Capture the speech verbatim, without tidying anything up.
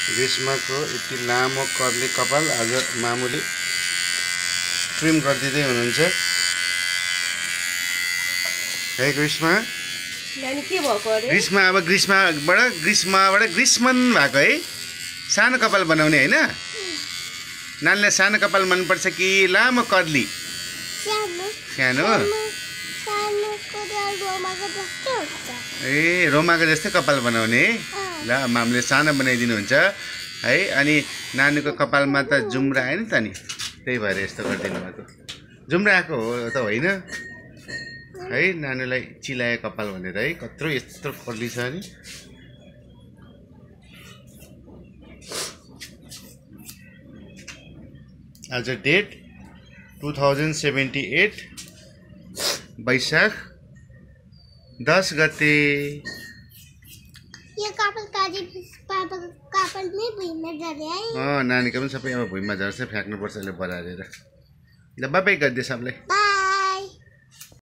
ग्रीष्मको यति लामो कर्ली कपाल आज मामुले ट्रिम गरिदिँदै हुनुहुन्छ है ग्रीष्म। नानी के भएको अरे? ग्रीष्म अब ग्रीष्मबाट ग्रीष्मबाट ग्रीष्मन भएको है। सानो कपाल बनाउने हैन? नानीलाई सानो कपाल मनपर्छ कि लामो कर्ली? सानो ए रोमाको जस्तै कपाल बनाउने। ल मामले सानो बनाइदिनुहुन्छ है। अनि नानीको कपालमा त जुम्रा आयो नि त नि, त्यही भएर यस्तो गरिदिनु भएको। जुम्रा आएको हो त होइन है? नानीलाई चिलाए कपाल भनेर है। कत्रो यत्रो कर्ली छ नि। आज date two thousand seventy eight वैशाख दस गते। यो कपाल काजी पापाको कपाल नै भुइँमा झर्यो है। अँ नानीको पनि सबै अब भुइँमा झर्छ, फ्याँक्नुपर्छ यसले बढारेर। ल बाइ बाइ गरिदिए सबलाई।